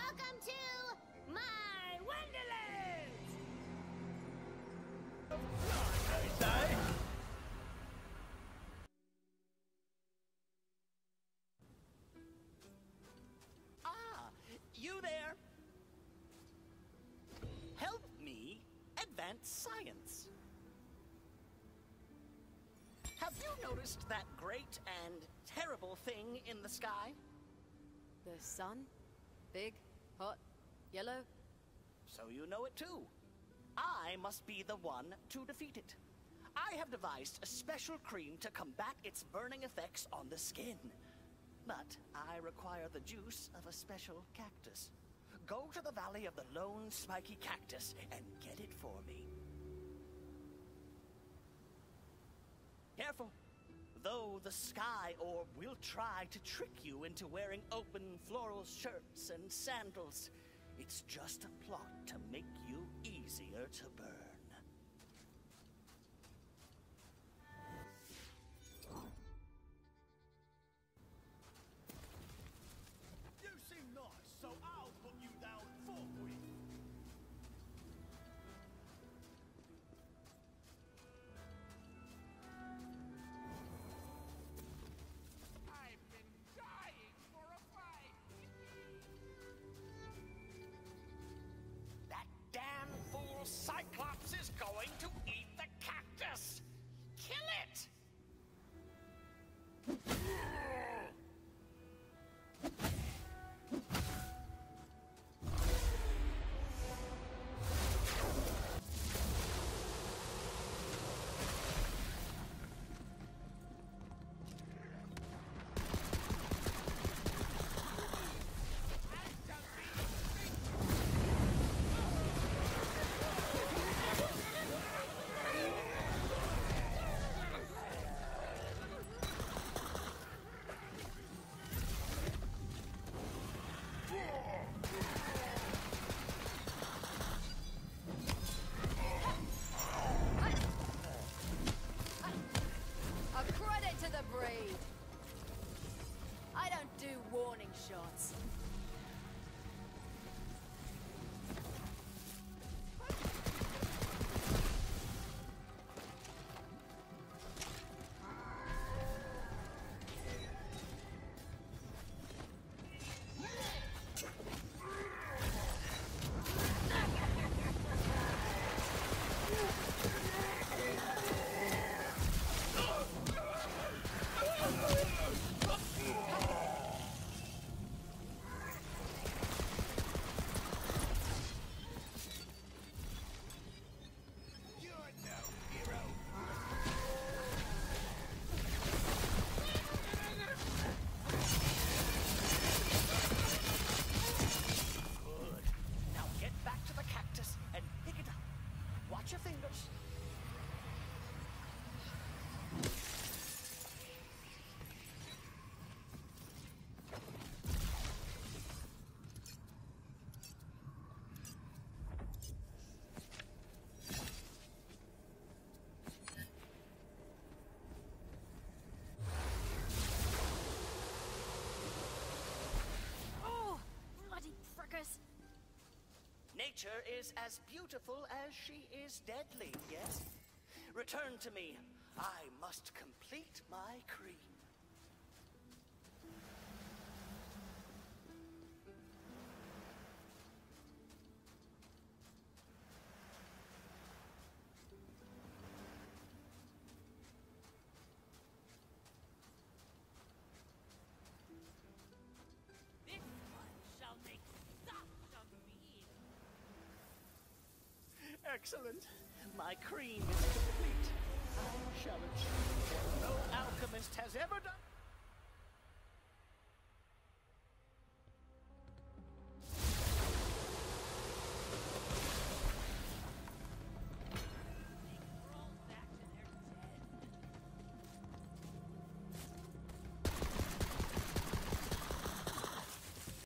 Welcome to my Wonderlands! Ah, you there? Help me advance science. Have you noticed that great and terrible thing in the sky? The sun? Big, hot, yellow? So you know it too. I must be the one to defeat it. I have devised a special cream to combat its burning effects on the skin. But I require the juice of a special cactus. Go to the valley of the lone spiky cactus and get it for me. Careful. Though the sky orb will try to trick you into wearing open floral shirts and sandals, it's just a plot to make you easier to burn. You seem nice, so I'll put you down forthwith. I've been dying for a fight. That damn fool Cyclops is going to eat the cactus! Kill it! A credit to the breed! I don't do warning shots. You're no hero. Good. Now get back to the cactus and pick it up. Watch your fingers. Oh, bloody frickers! Nature is as beautiful as she is deadly, yes? Return to me. I must complete my cream. This one shall make such a meal. Excellent. My cream is complete.